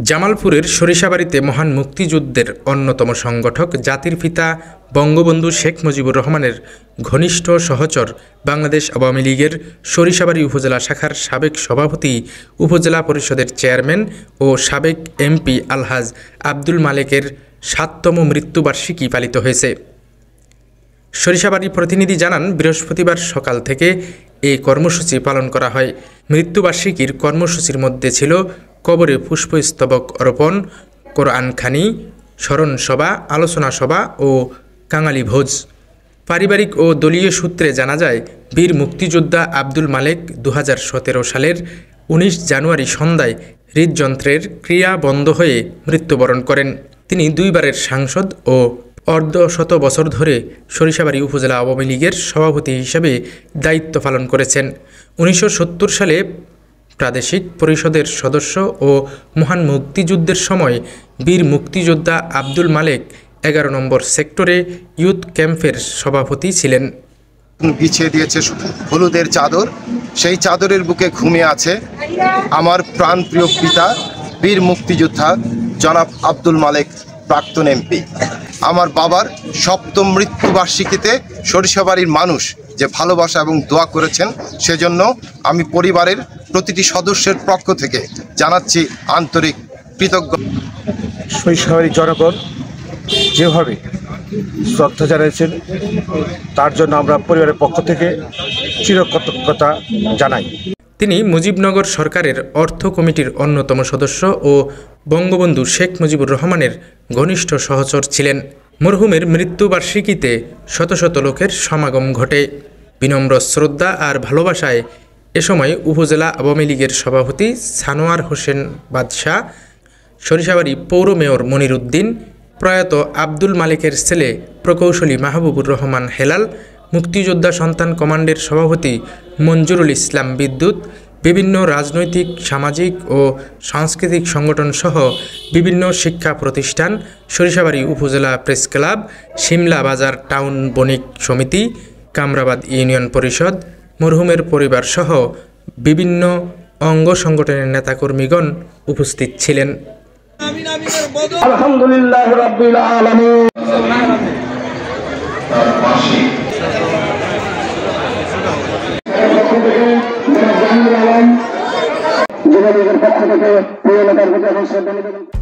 জামালপুরের সরিষাবাড়িতে মহান মুক্তিযুদ্ধের অন্যতম সংগঠক জাতির পিতা বঙ্গবন্ধু শেখ মুজিবুর রহমানের ঘনিষ্ঠ সহচর বাংলাদেশ আওয়ামী লীগের সরিষাবাড়ি উপজেলা শাখার সাবেক সভাপতি, উপজেলা পরিষদের চেয়ারম্যান ও সাবেক এমপি আলহাজ আব্দুল মালেকের ৭তম মৃত্যুবার্ষিকী পালিত হয়েছে। সরিষাবাড়ির প্রতিনিধি জানান, বৃহস্পতিবার সকাল থেকে এই কর্মসূচি পালন করা হয়। মৃত্যুবার্ষিকীর কর্মসূচির মধ্যে ছিল কবরে পুষ্পস্তবক অর্পণ, কোরআনখানি, স্মরণ সভা, আলোচনা সভা ও কাঙালি ভোজ। পারিবারিক ও দলীয় সূত্রে জানা যায়, বীর মুক্তিযোদ্ধা আব্দুল মালেক ২০১৭ সালের ১৯ জানুয়ারি সন্ধ্যায় হৃদযন্ত্রের ক্রিয়া বন্ধ হয়ে মৃত্যুবরণ করেন। তিনি দুইবারের সাংসদ ও অর্ধশত বছর ধরে সরিষাবাড়ি উপজেলা আওয়ামী লীগের সভাপতি হিসেবে দায়িত্ব পালন করেছেন। ১৯৭০ সালে প্রাদেশিক পরিষদের সদস্য ও মহান মুক্তিযুদ্ধের সময় বীর মুক্তিযোদ্ধা আব্দুল মালেক ১১ নম্বর সেক্টরে ইউথ ক্যাম্পের সভাপতি ছিলেন। বিছিয়ে দিয়েছে হলুদের চাদর, সেই চাদরের বুকে ঘুমিয়ে আছে আমার প্রাণপ্রিয় পিতা বীর মুক্তিযোদ্ধা জনাব আব্দুল মালেক, প্রাক্তন এমপি। আমার বাবার ৭ম মৃত্যুবার্ষিকীতে সরিষাবাড়ির মানুষ যে ভালোবাসা এবং দোয়া করেছেন, সেজন্য আমি পরিবারের প্রতিটি সদস্যের পক্ষ থেকে জানাচ্ছি আন্তরিক কৃতজ্ঞতা। সরিষাবাড়ির জনগণ যেভাবে শ্রদ্ধা জানিয়েছেন, তার জন্য আমরা পরিবারের পক্ষ থেকে চিরকৃতজ্ঞতা জানাই। তিনি মুজিবনগর সরকারের অর্থ কমিটির অন্যতম সদস্য ও বঙ্গবন্ধু শেখ মুজিবুর রহমানের ঘনিষ্ঠ সহচর ছিলেন। মরহুমের মৃত্যুবার্ষিকীতে শত শত লোকের সমাগম ঘটে। বিনম্র শ্রদ্ধা আর ভালোবাসায় এ সময় উপজেলা আওয়ামী লীগের সভাপতি সানোয়ার হোসেন বাদশাহ, সরিষাবাড়ি পৌর মেয়র মনির উদ্দিন, প্রয়াত আব্দুল মালেকের ছেলে প্রকৌশলী মাহবুবুর রহমান হেলাল, মুক্তিযোদ্ধা সন্তান কমান্ডের সভাপতি মঞ্জুরুল ইসলাম বিদ্যুৎ, বিভিন্ন রাজনৈতিক, সামাজিক ও সাংস্কৃতিক সংগঠন সহ বিভিন্ন শিক্ষা প্রতিষ্ঠান, সরিষাবাড়ি উপজেলা প্রেস ক্লাব, শিমলা বাজার টাউন বণিক সমিতি, কামরাবাদ ইউনিয়ন পরিষদ, মরহুমের পরিবার সহ বিভিন্ন অঙ্গ সংগঠনের নেতাকর্মীগণ উপস্থিত ছিলেন। আলহামদুলিল্লাহ রাব্বিল আলামিন। যোগাযোগের পক্ষ থেকে